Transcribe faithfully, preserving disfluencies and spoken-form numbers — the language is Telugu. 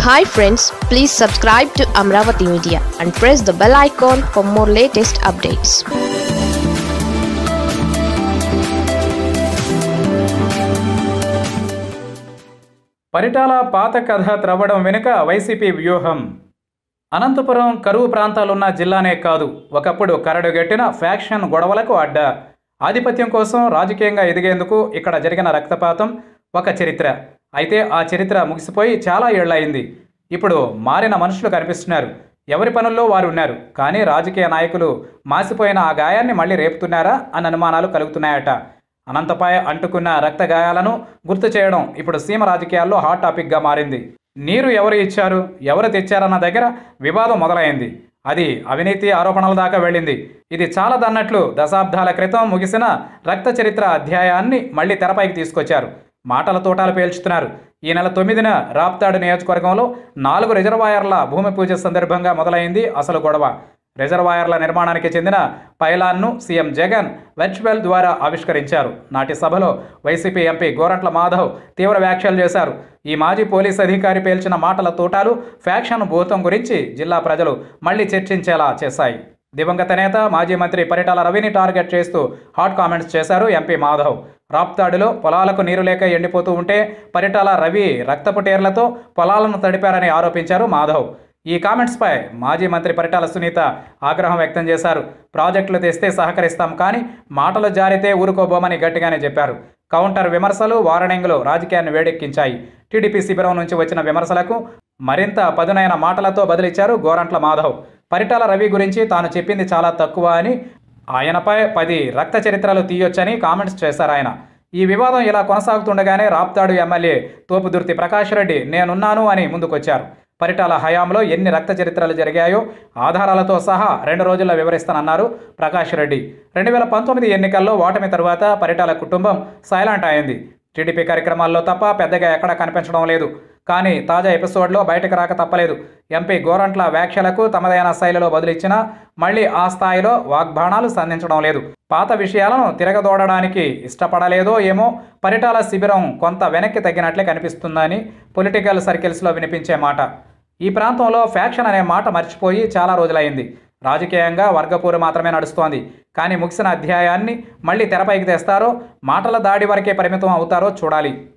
Hi friends, please subscribe to Amaravathi Media and press the bell icon for more latest updates. Paritala పాత కథ త్రవ్వడం వెనుక వైసీపీ వ్యూహం. అనంతపురం కరువు ప్రాంతాలున్న జిల్లానే కాదు, ఒకప్పుడు కరడుగట్టిన ఫ్యాక్షన్ గొడవలకు అడ్డ. ఆధిపత్యం కోసం రాజకీయంగా ఎదిగేందుకు ఇక్కడ జరిగిన రక్తపాతం ఒక చరిత్ర. అయితే ఆ చరిత్ర ముగిసిపోయి చాలా ఏళ్లయింది. ఇప్పుడు మారిన మనుషులు కనిపిస్తున్నారు. ఎవరి పనుల్లో వారు ఉన్నారు. కానీ రాజకీయ నాయకులు మాసిపోయిన ఆ గాయాన్ని మళ్ళీ రేపుతున్నారా అన్న అనుమానాలు కలుగుతున్నాయట. అనంతపై అంటుకున్న రక్త గాయాలను గుర్తు చేయడం ఇప్పుడు సీమ రాజకీయాల్లో హాట్ టాపిక్గా మారింది. నీరు ఎవరు ఇచ్చారు, ఎవరు తెచ్చారన్న దగ్గర వివాదం మొదలైంది. అది అవినీతి ఆరోపణల దాకా వెళ్ళింది. ఇది చాలదన్నట్లు దశాబ్దాల క్రితం ముగిసిన రక్త చరిత్ర అధ్యాయాన్ని మళ్ళీ తెరపైకి తీసుకొచ్చారు. మాటల తోటాలు పేల్చుతున్నారు. ఈ నెల తొమ్మిదిన రాప్తాడు నియోజకవర్గంలో నాలుగు రిజర్వాయర్ల భూమి పూజ సందర్భంగా మొదలైంది అసలు గొడవ. రిజర్వాయర్ల నిర్మాణానికి చెందిన పైలాన్ను సీఎం జగన్ వర్చువల్ ద్వారా ఆవిష్కరించారు. నాటి సభలో వైసీపీ ఎంపీ గోరంట్ల మాధవ్ తీవ్ర వ్యాఖ్యలు చేశారు. ఈ మాజీ పోలీస్ అధికారి పేల్చిన మాటల తోటాలు ఫ్యాక్షన్ భూతం గురించి జిల్లా ప్రజలు మళ్లీ చర్చించేలా చేశాయి. దివంగత నేత మాజీ మంత్రి పరిటాల రవిని టార్గెట్ చేస్తూ హాట్ కామెంట్స్ చేశారు ఎంపీ మాధవ్. రాప్తాడులో పొలాలకు నీరు లేక ఎండిపోతూ ఉంటే పరిటాల రవి రక్తపు టేర్లతో పొలాలను తడిపారని ఆరోపించారు మాధవ్. ఈ కామెంట్స్పై మాజీ మంత్రి పరిటాల సునీత ఆగ్రహం వ్యక్తం చేశారు. ప్రాజెక్టులు తెస్తే సహకరిస్తాం, కానీ మాటలు జారితే ఊరుకోబోమని గట్టిగానే చెప్పారు. కౌంటర్ విమర్శలు, వార్నింగ్లు రాజకీయాన్ని వేడెక్కించాయి. టీడీపీ శిబిరం నుంచి వచ్చిన విమర్శలకు మరింత పదునైన మాటలతో బదిలిచ్చారు గోరంట్ల మాధవ్. పరిటాల రవి గురించి తాను చెప్పింది చాలా తక్కువ అని, ఆయనపై పది రక్త చరిత్రలు తీయొచ్చని కామెంట్స్ చేశారు ఆయన. ఈ వివాదం ఇలా కొనసాగుతుండగానే రాప్తాడు ఎమ్మెల్యే తోపుదుర్తి ప్రకాష్ రెడ్డి నేనున్నాను అని ముందుకొచ్చారు. పరిటాల హయాంలో ఎన్ని రక్త చరిత్రలు జరిగాయో ఆధారాలతో సహా రెండు రోజుల్లో వివరిస్తానన్నారు ప్రకాష్ రెడ్డి. రెండు వేల పంతొమ్మిది ఎన్నికల్లో ఓటమి తరువాత పరిటాల కుటుంబం సైలెంట్ అయింది. టీడీపీ కార్యక్రమాల్లో తప్ప పెద్దగా ఎక్కడా కనిపించడం లేదు. కానీ తాజా ఎపిసోడ్లో బయటకు రాక తప్పలేదు. ఎంపీ గోరంట్ల వ్యాఖ్యలకు తమదైన శైలిలో బదులిచ్చినా మళ్ళీ ఆ స్థాయిలో వాగ్బాణాలు సంధించడం లేదు. పాత విషయాలను తిరగదోడడానికి ఇష్టపడలేదో ఏమో పరిటాల శిబిరం కొంత వెనక్కి తగ్గినట్లే కనిపిస్తుందని పొలిటికల్ సర్కిల్స్లో వినిపించే మాట. ఈ ప్రాంతంలో ఫ్యాక్షన్ అనే మాట మర్చిపోయి చాలా రోజులైంది. రాజకీయంగా వర్గపోరు మాత్రమే నడుస్తోంది. కానీ ముగిసిన అధ్యాయాన్ని మళ్ళీ తెరపైకి తెస్తారో, మాటల దాడి వరకే పరిమితం అవుతారో చూడాలి.